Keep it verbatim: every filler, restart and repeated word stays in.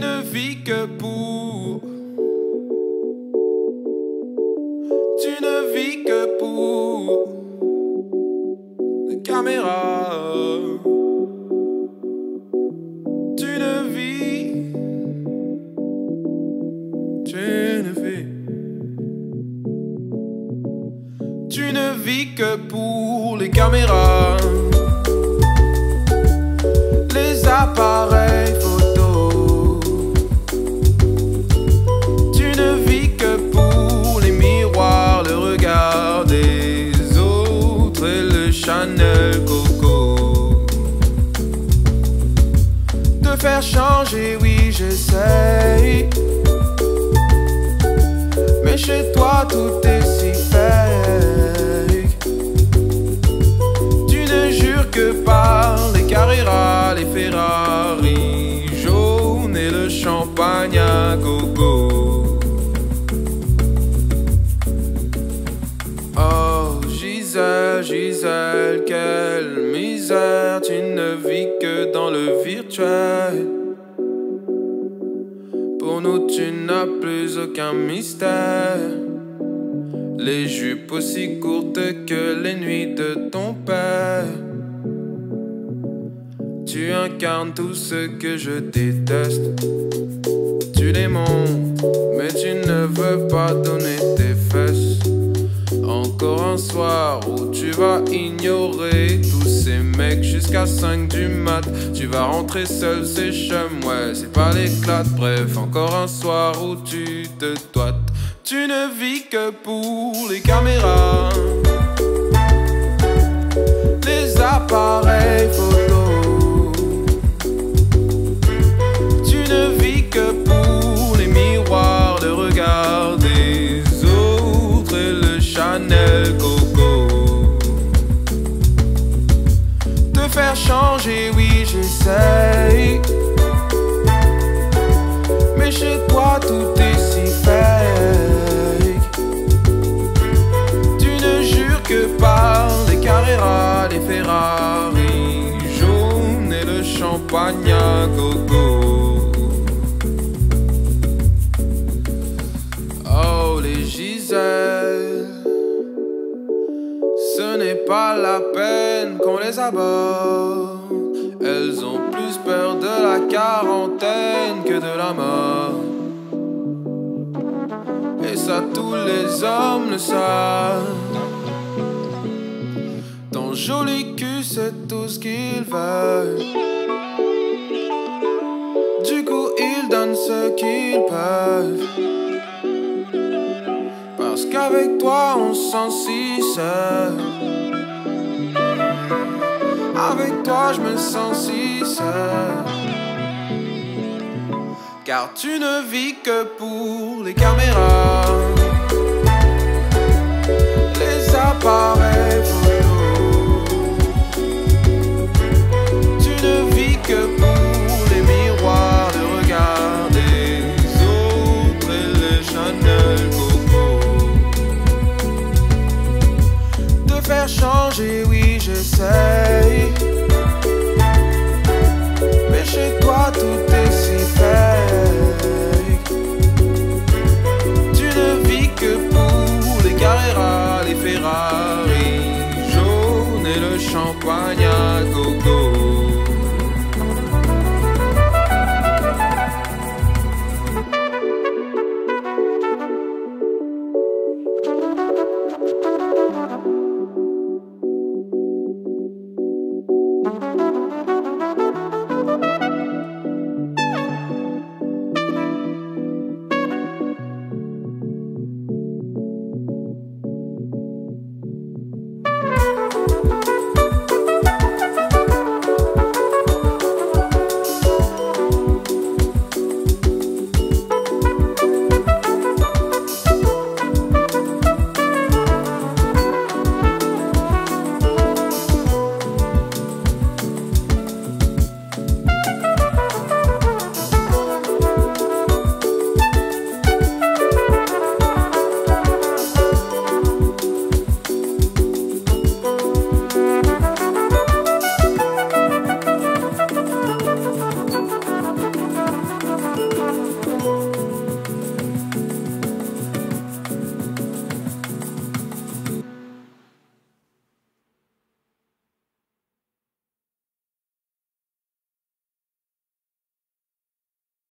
ne vis que pour. Tu ne vis que pour les caméras. Tu ne vis. Tu ne vis. Tu ne vis que pour les caméras. Les appareils photo. Tu ne vis que pour les miroirs, le regard des autres et le Chanel Coco. De faire changer, oui j'essaye, mais chez toi tout est si fake. Tu ne jures que par les Carrera, les Ferrari jaunes et le champagne à gogo. Oh Gisèle, Gisèle, quelle misère. Tu ne vis que dans le virtuel. Pour nous tu n'as plus aucun mystère. Les jupes aussi courtes que les nuits de ton père. Tu incarnes tout ce que je déteste. Tu les montres, mais tu ne veux pas donner tes fesses. Encore un soir où tu vas ignorer tous ces mecs jusqu'à cinq du mat. Tu vas rentrer seul, c'est chum, ouais, c'est pas l'éclate. Bref, encore un soir où tu te doites. Tu ne vis que pour les caméras, les appareils photo. Tu ne vis que pour les miroirs, le regard des autres et le Chanel Coco. De faire changer, oui j'essaye, mais chez toi tout est si fake. Tu ne jures que par les Carrera, les Ferrari jaunes et le champagne à gogo. Oh les Gisèle, ce n'est pas la peine qu'on les aborde. Elles ont plus peur de la quarantaine que de la mort. Et ça tous les hommes le savent. Ton joli cul c'est tout ce qu'ils veulent. Du coup ils donnent ce qu'ils peuvent. Parce qu'avec toi on se sent si seul. Avec toi je me sens si seul. Car tu ne vis que pour les caméras, les appareils photo. Tu ne vis que pour les miroirs, le regard des autres et le Chanel Coco. De faire changer, oui j'essaye, mais chez toi tout est si fake. Tu ne vis que pour les Carrera, les Ferrari jaunes et le champagne à gogo.